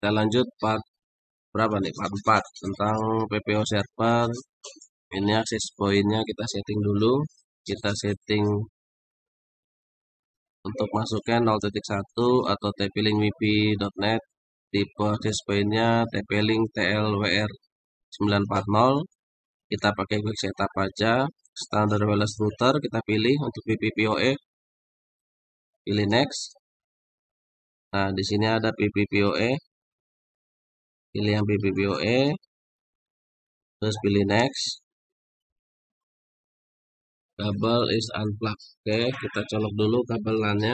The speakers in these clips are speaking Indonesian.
Kita lanjut part berapa nih? Part 4 tentang PPO server. Ini akses poinnya kita setting dulu. Kita setting untuk masuknya 0.1 atau TP-Link WiFi.net. Tipe akses poinnya TP-Link TLWR 940. Kita pakai quick setup aja. Standard wireless router kita pilih untuk PPPoE. Pilih next. Nah, di sini ada PPPoE. Pilih yang PPPoE. Terus pilih next. Kabel is unplugged. Oke, kita colok dulu kabel LAN-nya.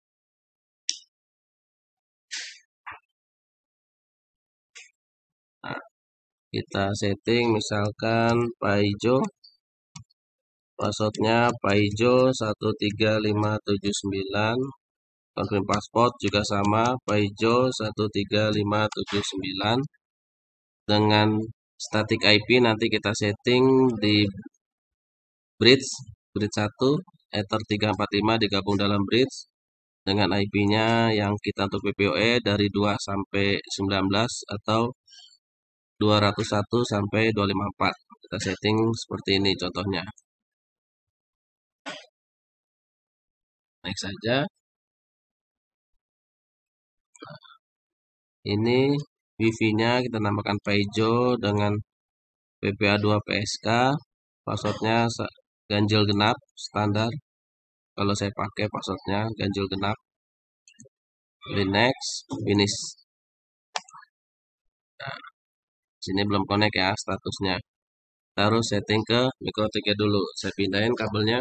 Nah, kita setting misalkan Paijo. Passwordnya Paijo 13579. Confirm password juga sama Paijo 13579. Dengan static IP nanti kita setting di bridge 1 Ether 345 digabung dalam bridge dengan IP-nya yang kita untuk PPoE dari 2 sampai 19 atau 201 sampai 254. Kita setting seperti ini contohnya. Next saja. Ini wifi-nya kita namakan Paijo dengan PPA2 PSK. Passwordnya ganjil genap standar. Kalau saya pakai passwordnya ganjil genap. Pilih next, finish. Nah, sini belum connect ya statusnya. Kita harus setting ke MikroTik dulu. Saya pindahin kabelnya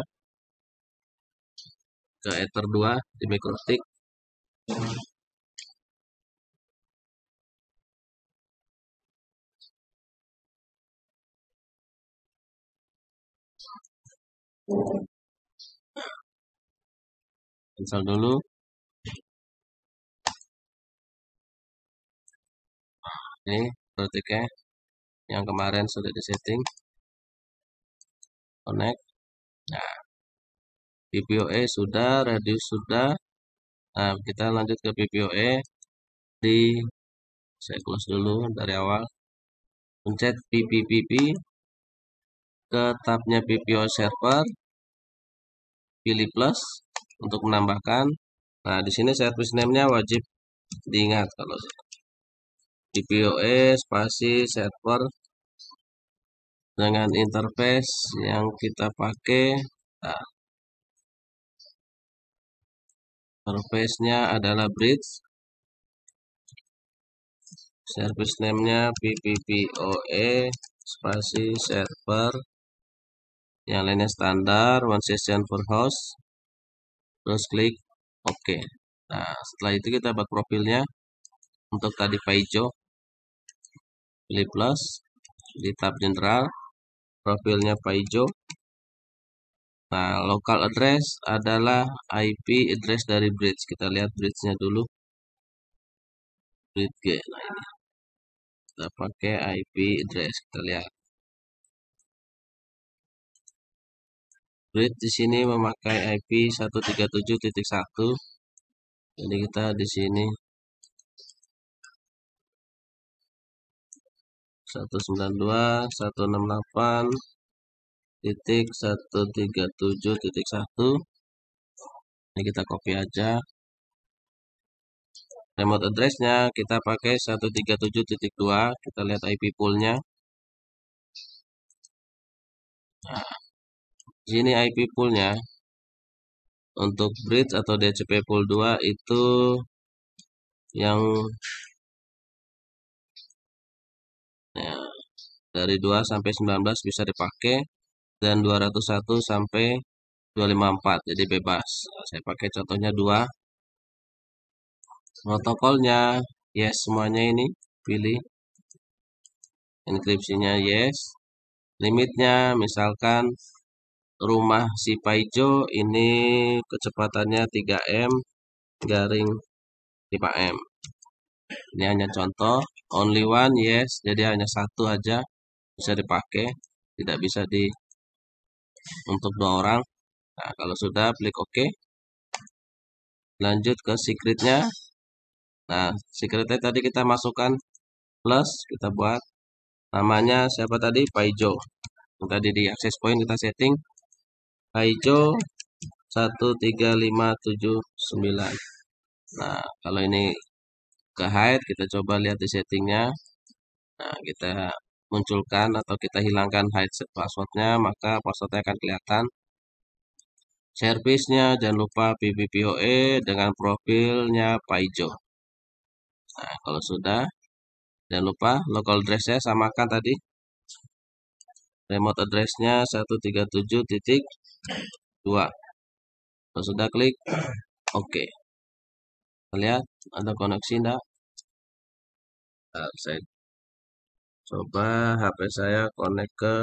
ke Ether 2 di MikroTik. Install dulu. Ini MikroTiknya yang kemarin sudah disetting. Connect. Nah, PPoE sudah, radius sudah. Nah, kita lanjut ke PPoE. Saya close dulu dari awal. Pencet PPPP ke tabnya PPO server. Pilih plus untuk menambahkan. Nah, di sini service name-nya wajib diingat kalau PPoE spasi server dengan interface yang kita pakai. Nah, interface-nya adalah bridge. Service name-nya PPPoE spasi server. Yang lainnya standar, one session per host. Terus klik OK. Nah, setelah itu kita buat profilnya. Untuk tadi Paijo, pilih plus di tab general, profilnya Paijo. Nah, local address adalah IP address dari bridge. Kita lihat bridge-nya dulu. Bridge G. Nah, ini. Kita pakai IP address. Kita lihat. Bridge di sini memakai IP 137.1. Jadi kita di sini 192.168.137.1. Ini kita copy aja. Remote address-nya kita pakai 137.2. Kita lihat IP pool-nya. Nah, sini IP pool-nya untuk bridge atau DHCP pool 2 itu yang ya, dari 2 sampai 19 bisa dipakai dan 201 sampai 254 jadi bebas. Nah, saya pakai contohnya 2. Protokolnya yes semuanya ini, pilih enkripsinya yes. Limitnya misalkan rumah si Paijo ini kecepatannya 3M garing 5M. Ini hanya contoh, only one yes, jadi hanya satu aja bisa dipakai, tidak bisa untuk 2 orang. Nah, kalau sudah klik OK. Lanjut ke secretnya. Nah, secretnya tadi kita masukkan plus, kita buat namanya siapa tadi? Paijo. Tadi di access point kita setting Paijo 13579. Nah, kalau ini ke hide, kita coba lihat di settingnya. Nah, kita munculkan atau kita hilangkan hide passwordnya, maka passwordnya akan kelihatan. Service-nya jangan lupa PPPoE dengan profilnya Paijo. Nah, kalau sudah, jangan lupa local address-nya samakan tadi. Remote address-nya 137.2. Kalau sudah, klik OK. Kita lihat ada koneksi enggak? Nah, saya coba HP saya connect ke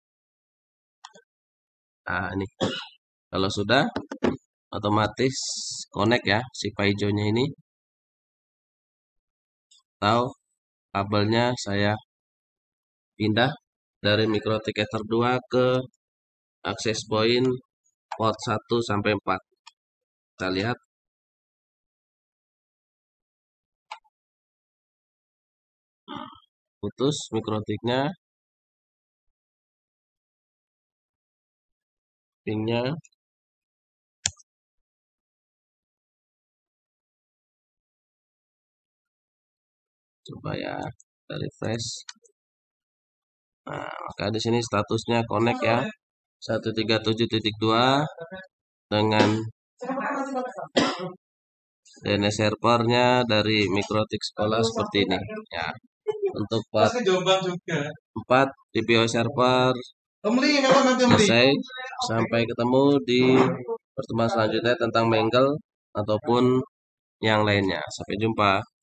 ini. Kalau sudah, otomatis connect ya si Paijo-nya ini. Atau kabelnya saya pindah dari MikroTik Ether 2 ke access point port 1 sampai 4. Kita lihat. Putus MikroTiknya. Pinnya. Coba ya, kita refresh. Nah, maka di sini statusnya connect ya. 137.2 dengan DNS servernya dari MikroTik sekolah seperti ini ya. Untuk 4 PPO server selesai. Sampai ketemu di pertemuan selanjutnya tentang Mangle ataupun yang lainnya. Sampai jumpa.